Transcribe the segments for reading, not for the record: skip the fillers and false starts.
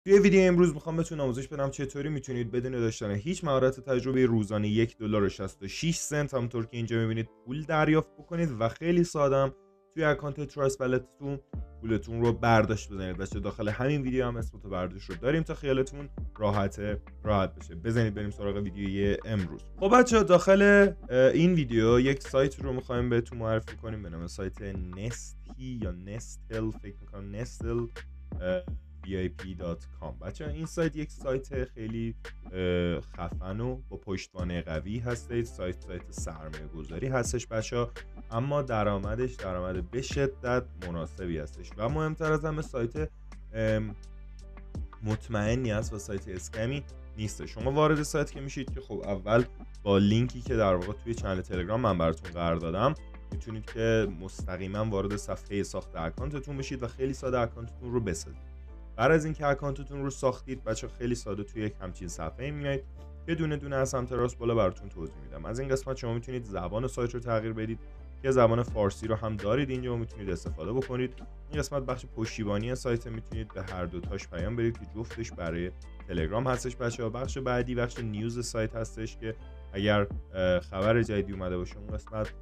توی ویدیو امروز میخوام بهتون آموزش بدم چطوری میتونید بدون داشتن هیچ مهارت تجربه روزانه $1.66 همونطور که اینجا میبینید پول دریافت بکنید و خیلی سادم توی اکانت تراست والتتون پولتون رو برداشت بزنید. بچه داخل همین ویدیو هم اسم برداشت رو داریم تا خیالتون راحت بشه. بزنید بریم سراغ ویدیوی امروز. خب بچه داخل این ویدیو یک سایت رو میخوایم بهتون معرفی کنیم به نام سایت نستی یا نستل، فکر میکنم نستل VIP.com. بچه این سایت یک سایت خیلی خفن و با پشتوانه قوی هستش. سایت سرمایه گذاری هستش بچه، اما درآمدش درآمد به شدت مناسبی هستش و مهمتر از همه سایت مطمئنی است و سایت اسکمی نیست. شما وارد سایت که میشید که خب اول با لینکی که در واقع توی چنل تلگرام من براتون قرار دادم میتونید که مستقیما وارد صفحه ساخت اکانتتون بشید و خیلی ساده اکانتتون رو بسازید. بعد از اینکه اکانتتون رو ساختید بچه خیلی ساده توی یک همچین صفحه میایید که دونه دونه از سمت راست بالا براتون توضیح میدم. از این قسمت شما میتونید زبان سایت رو تغییر بدید که زبان فارسی رو هم دارید اینجا و میتونید استفاده بکنید. این قسمت بخش پشتیبانی سایت، میتونید به هر دو تاش پیام بدید که جفتش برای تلگرام هستش بچه‌ها. بخش بعدی بخش نیوز سایت هستش که اگر خبر جدیدی اومده باشه اون قسمت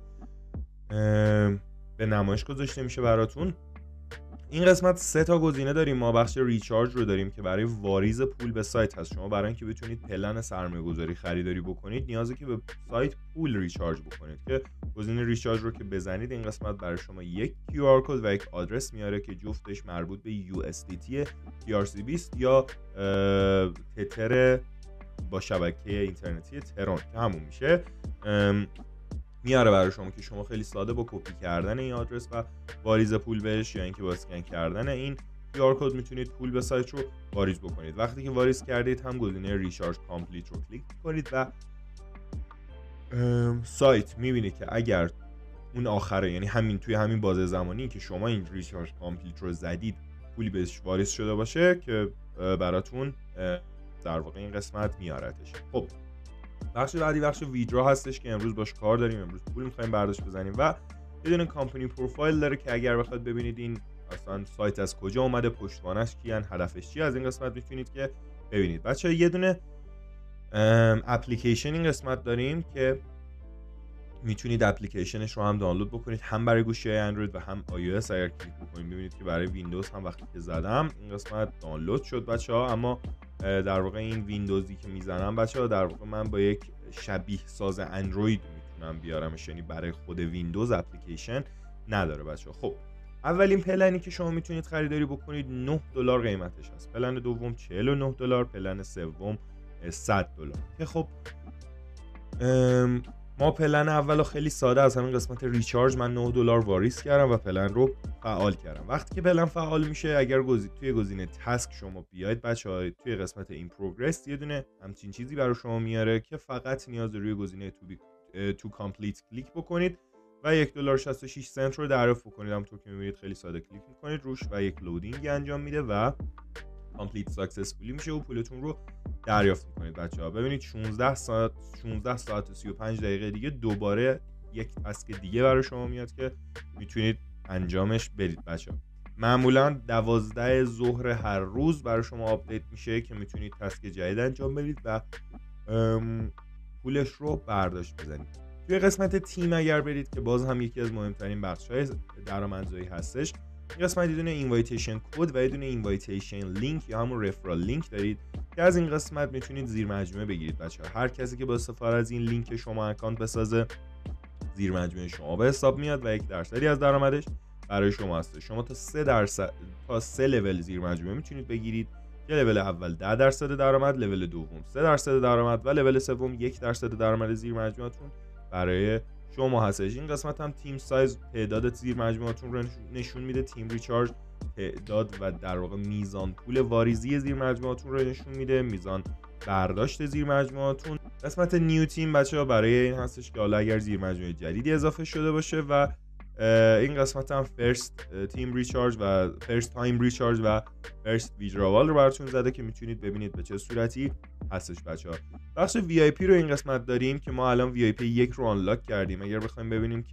به نمایش گذاشته میشه براتون. این قسمت 3 تا گزینه داریم. ما بخش ریچارج رو داریم که برای واریز پول به سایت هست. شما برای اینکه بتونید پلن سرمایه‌گذاری خریداری بکنید نیازه که به سایت پول ریچارج بکنید که گزینه ریچارج رو که بزنید این قسمت برای شما یک QR کد و یک آدرس میاره که جفتش مربوط به USDT TRC20 یا تتر با شبکه اینترنتی ترون که همون میشه میاره برای شما که شما خیلی ساده با کپی کردن این آدرس و واریز پول بهش یا اینکه با اسکن کردن این QR کد میتونید پول به سایت رو واریز بکنید. وقتی که واریز کردید هم گزینه ریچارج کامپلیت رو کلیک کنید و سایت میبینید که اگر اون آخره، یعنی همین توی همین بازه زمانی که شما این ریچارج کامپلیت رو زدید پولی بهش واریز شده باشه که براتون در واقع این قسمت میارتش. خب بخش بعدی بخش ویدرا هستش که امروز باش کار داریم. امروز پول می‌خوایم برداشت بزنیم و یه دونه کامپانی پروفایل داره که اگر بخواد ببینید این اصلا سایت از کجا اومده، پشتوانش کیان، هدفش چیه، از این قسمت میتونید که ببینید. بچه‌ها یه دونه اپلیکیشن این قسمت داریم که میتونید اپلیکیشنش رو هم دانلود بکنید، هم برای گوشی اندروید و هم iOS. اگر کلیک بکنید ببینید که برای ویندوز هم وقتی که زدم این قسمت دانلود شد بچه‌ها. اما در واقع این ویندوزی که میزنم بچه‌ها در واقع من با یک شبیه ساز اندروید میتونم بیارمش، یعنی برای خود ویندوز اپلیکیشن نداره بچه‌ها. خب اولین پلنی که شما میتونید خریداری بکنید $9 قیمتش هست. پلن دوم $49، پلن سوم $100 که خب ما پلن اولو خیلی ساده از همین قسمت ریچارج من $9 واریز کردم و پلن رو فعال کردم. وقتی که پلن فعال میشه اگر توی گزینه تاسک شما بیاید بچه‌ها توی قسمت این پروگرس یه دونه همچین چیزی برای شما میاره که فقط نیاز روی گزینه تو کامپلیت کلیک بکنید و $1.66 رو دریافت بکنید. همونطور که میبینید خیلی ساده کلیک میکنید روش و یک لودینگ انجام میده و کامپلیت ساکسسفولی میشه و پولتون رو دریافت میکنید بچه‌ها. ببینید 16 ساعت و 35 دقیقه دیگه دوباره یک تاسک دیگه برای شما میاد که میتونید انجامش بدید بچه‌ها. معمولا 12 ظهر هر روز برای شما آپدیت میشه که میتونید تاسک جدید انجام بدید و پولش رو برداشت بزنید. توی قسمت تیم اگر برید که باز هم یکی از مهمترین بخش‌های درآمدزایی هستش، این قسمت یه دونه اینوایتیشن کد و یه دونه اینوایتیشن لینک یا همون رفرال لینک دارید که از این قسمت میتونید زیر مجموعه بگیرید بچه‌ها. هر کسی که با استفاده از این لینک شما اکانت بسازه زیر مجموعه شما به حساب میاد و 1% از درآمدش برای شما هست. شما تا 3 لول زیر مجموعه میتونید بگیرید که لول اول 10% درآمد، لول دوم 3% درآمد و لول سوم 1% درآمد زیر مجموعتون برای شما هستش. این قسمت هم تیم سایز تعداد زیر مجموعتون رو نشون میده، تیم ریچارج تعداد و در واقع میزان پول واریزی زیر مجموعتون رو نشون میده، میزان برداشت زیر مجموعتون. قسمت نیو تیم بچه‌ها برای این هستش که حالا اگر زیر مجموعه جدیدی اضافه شده باشه و این قسمت هم فرست تیم ریچارج و فرست تایم ریچارج و فرست ویدراوال رو براتون زده که میتونید ببینید به چه صورتی هستش بچه‌ها. بخش VIP رو این قسمت داریم که ما الان VIP 1 رو آنلاک کردیم. اگر بخوایم ببینیم که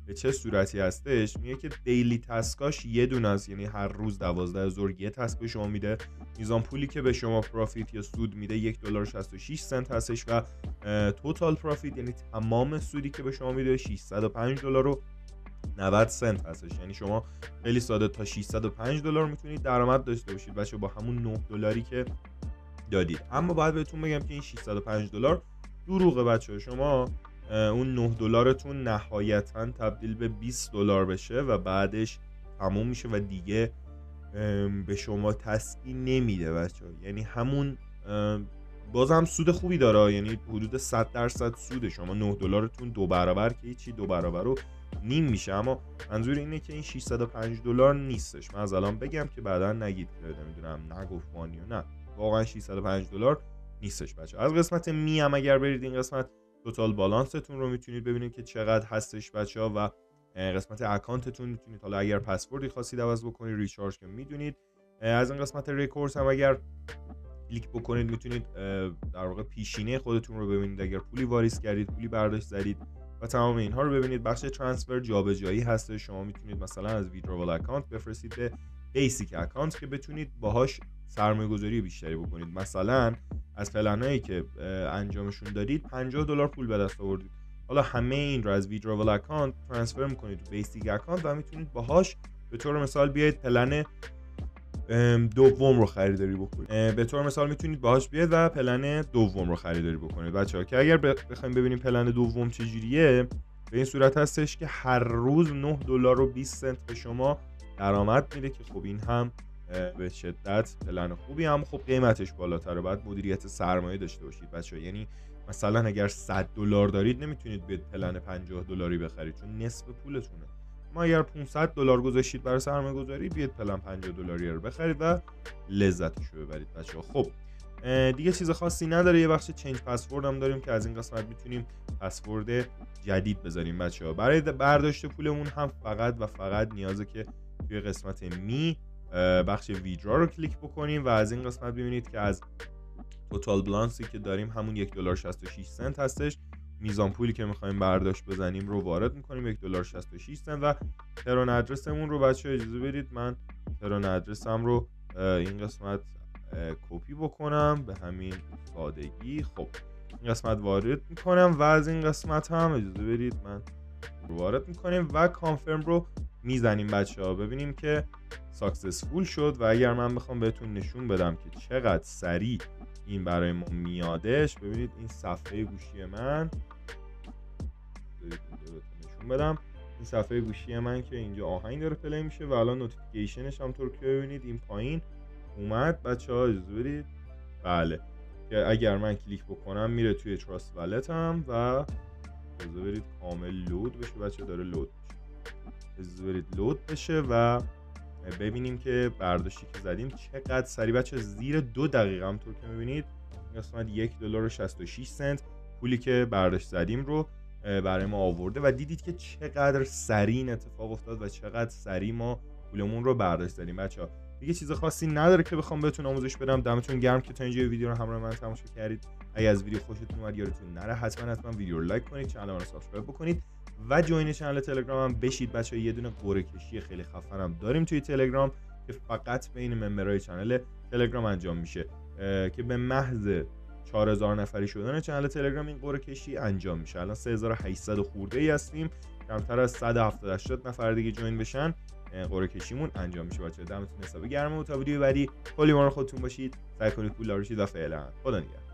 به چه صورتی هستش؟ میگه که دیلی تسکاش یه دونه است، یعنی هر روز 12 ظهر یه تسک به شما میده. میزان پولی که به شما پروفیت یا سود میده $1.66 هستش و توتال پروفیت یعنی تمام سودی که به شما میده $605.90 هستش. یعنی شما خیلی ساده تا $605 میتونید درآمد داشته باشید بچه با همون $9 که دادید. اما باید بهتون بگم که این $605 دروغه بچه. شما اون $9تون نهایتا تبدیل به $20 بشه و بعدش تموم میشه و دیگه به شما تسکی نمیده بچه. یعنی همون بازم سود خوبی داره، یعنی حدود 100% سود. شما $9تون 2 برابر که هیچی، 2 برابر رو نیم میشه. اما منظور اینه که این $605 نیستش. من از الان بگم که بعدا نگید که نمیدونم نگفتمانی و نه، واقعا $605 نیستش بچه. از قسمت می هم اگر برید این قسمت توتال بالانستون رو میتونید ببینید که چقدر هستش بچه ها و قسمت اکانتتون میتونید حالا اگر پسوردی خواستید عوض بکنید، ریچارج که میدونید. از این قسمت ریکورس هم اگر کلیک بکنید میتونید در واقع پیشینه خودتون رو ببینید، اگر پولی واریز کردید، پولی برداشت زدید و تمام اینها رو ببینید. بخش ترانسفر جابجایی هست، شما میتونید مثلا از ویدرول اکانت بفرستید به بیسیک اکانت که بتونید باهاش سرمایه‌گذاری بیشتری بکنید. مثلا از پلنایی که انجامشون دادید $50 پول به دست آوردید، حالا همه این رو از ویدرول اکانت ترانسفر میکنید تو بیسیک اکانت و میتونید باهاش به طور مثال بیاید پلن دوم رو خریداری بکنید. به طور مثال میتونید باهاش بیاید و پلن دوم رو خریداری بکنید بچه‌ها. که اگر بخوایم ببینیم پلن دوم چجوریه، به این صورت هستش که هر روز $9.20 به شما درآمد میده که خب این هم به شدت پلن خوبی، هم خب قیمتش بالاتره. باید مدیریت سرمایه داشته باشید بچه‌ها. یعنی مثلا اگر $100 دارید نمیتونید به پلن $50 بخرید چون نصف پولتونه. ما اگر $500 گذاشتید برای سرمایه گذاری، بیاید پلن $50 رو بخرید و لذتش رو ببرید بچه‌ها. خب دیگه چیز خاصی نداره. یه بخش چنج پسورد هم داریم که از این قسمت میتونیم پسورد جدید بذاریم بچه‌ها. برای برداشت پولمون هم فقط و فقط نیازه که توی قسمت می بخش ویدرا رو کلیک بکنیم و از این قسمت ببینید که از توتال بالانسی که داریم همون $1.66 هستش. میزان پولی که میخوایم برداشت بزنیم رو وارد میکنیم $1.66 و ترون ادرسمون رو بچه اجازه بدید من ترون ادرسم رو این قسمت کپی بکنم به همین سادگی. خب این قسمت وارد میکنم و از این قسمت هم اجازه بدید من رو وارد میکنیم و کانفرم رو میزنیم بچه ها. ببینیم که ساکسسفول شد و اگر من بخوام بهتون نشون بدم که چقدر سریع این برای ما میادش، ببینید این صفحه گوشی من، نشون بدم این صفحه گوشی من که اینجا آهنگ داره پلی میشه و الان نوتیفیکیشنش هم طور که ببینید این پایین اومد بچه ها. اجازه بدید بله که اگر من کلیک بکنم میره توی تراست والتم و اجازه بدید کامل لود بشه بچه، داره لود بشه. اجازه بدید لود بشه و ببینیم که برداشتی که زدیم چقدر سریع بچه. زیر 2 دقیقه هم طور که میبینید این قسمت $1.66 پولی که برداشت زدیم رو برای ما آورده و دیدید که چقدر سریع این اتفاق افتاد و چقدر سریع ما پولمون رو برداشت زدیم بچه‌ها. دیگه چیز خاصی نداره که بخوام بهتون آموزش بدم. دمتون گرم که تا اینجا ویدیو رو همراه من تماشا کردید. اگه از ویدیو خوشتون اومد یادتون نره حتما ویدیو رو لایک کنید، کانال رو سابسکرایب بکنید و جوین چنل تلگرام هم بشید بچه‌ها. یه دونه قرعه کشی خیلی خفنم داریم توی تلگرام که فقط بین ممبرای چنل تلگرام انجام میشه که به محض 4000 نفری شدن چنل تلگرام این قرعه کشی انجام میشه. الان 3800 خورده ای هستیم، کمتر از 170 نفر دیگه جوین بشن قرعه کشیمون انجام میشه بچه‌ها. دمتون حسابی گرمه و تا ویدیو بعدی کلی مراقب خودتون باشید، سعی کنید پول داشته باشید و فعلا خدا نگهدار.